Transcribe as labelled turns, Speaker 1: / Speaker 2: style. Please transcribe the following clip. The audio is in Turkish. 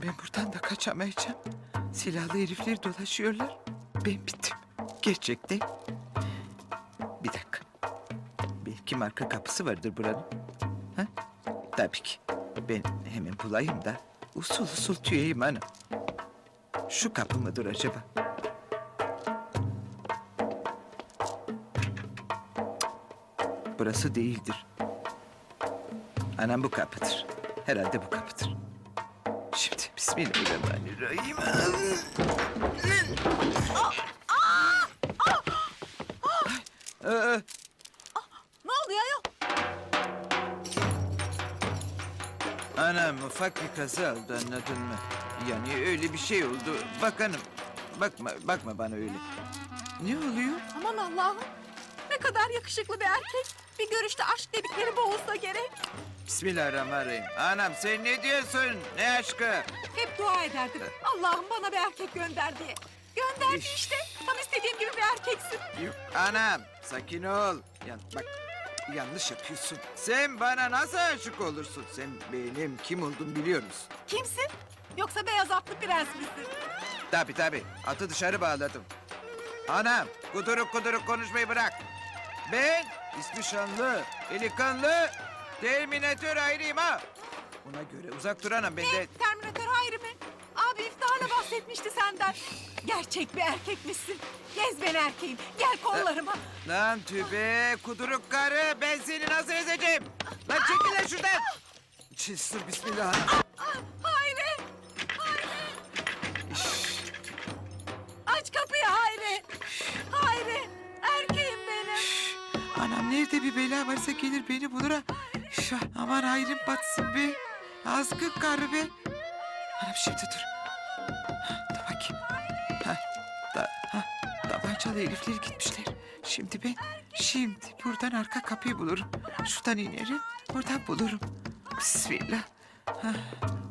Speaker 1: ben buradan da kaçamayacağım. Silahlı herifler dolaşıyorlar. Ben bittim. Gerçekten. Bir dakika. Belki marka kapısı vardır buranın. Ha? Tabii ki. Ben hemen bulayım da usul usul tüyeyim hanım. Şu kapı mıdır acaba? Burası değildir. Anam bu kapıdır. Herhalde bu kapıdır. Şimdi bismillahirrahmanirrahim.
Speaker 2: Ne oluyor ayol?
Speaker 1: Anam ufak bir kaza oldu, anladın mı? Yani öyle bir şey oldu. Bak hanım, bakma bana öyle. Ne oluyor?
Speaker 2: Aman Allah'ım. Ne kadar yakışıklı bir erkek. Bir görüşte aşk dedikleri boğulsa gerek.
Speaker 1: Bismillahirrahmanirrahim. Anam sen ne diyorsun? Ne aşkı?
Speaker 2: Hep dua ederdim. Allah'ım bana bir erkek gönder diye. Gönderdi
Speaker 1: İş.
Speaker 2: işte. Tam istediğim gibi bir erkeksin.
Speaker 1: Yok. Anam sakin ol. Bak yanlış yapıyorsun. Sen bana nasıl aşık olursun? Sen benim kim olduğumu biliyor musun?
Speaker 2: Kimsin? Yoksa beyaz atlı prens misin?
Speaker 1: Tabii. Atı dışarı bağladım. Anam kuduruk konuşmayı bırak. Ben ismi şanlı, delikanlı, Terminator ayrıyım ha. Ona göre uzak dur anam ben de...
Speaker 2: Terminator Hayri mi? Abi iftiharla bahsetmişti senden. Gerçek bir erkekmişsin. Gez ben erkeğim. Gel kollarıma.
Speaker 1: Lan tübe kuduruk karı ben seni nasıl ezeceğim? Lan çekil lan şuradan. Çılsın bismillah.
Speaker 2: Hayri! Hayri! Aç kapıyı Hayri! Hayri! Erkeğim benim!
Speaker 1: Anam nerede bir bela varsa gelir beni bulur ha. Şah, aman hayrım batsın be. Azgın karı be. Anam şimdi dur. Dur bakayım. Tabancalı herifler gitmişler. Şimdi buradan arka kapıyı bulurum. Şuradan inerim, oradan bulurum. Bismillah.